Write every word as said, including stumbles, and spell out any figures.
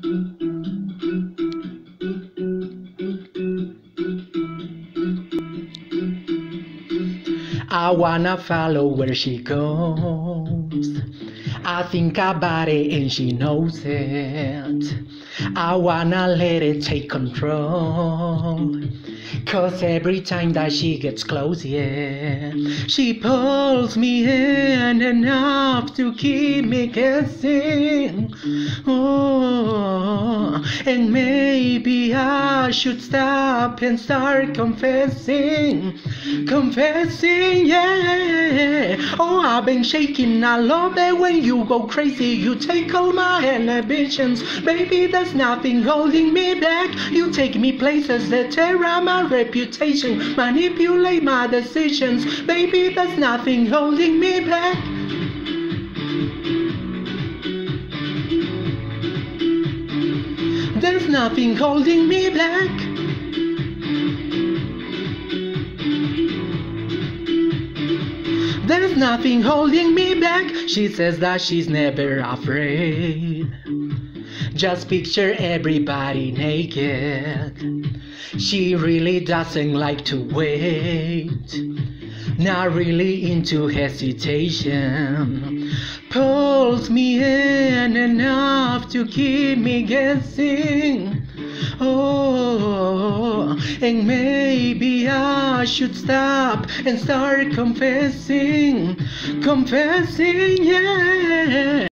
I wanna follow where she goes. I think about it and she knows it. I wanna let it take control. Cause every time that she gets close, yeah, she pulls me in enough to keep me guessing. Oh, and maybe I should stop and start confessing. Confessing, yeah. Oh, I've been shaking. I love it when you go crazy. You take all my inhibitions. Baby, there's nothing holding me back. You take me places that tear out my reputation, manipulate my decisions. Baby, there's nothing holding me back. There's nothing holding me back. There's nothing holding me back. She says that she's never afraid. Just picture everybody naked. She really doesn't like to wait. Not really into hesitation. Pulls me in enough to keep me guessing. Oh, and maybe I should stop and start confessing. Confessing, yeah.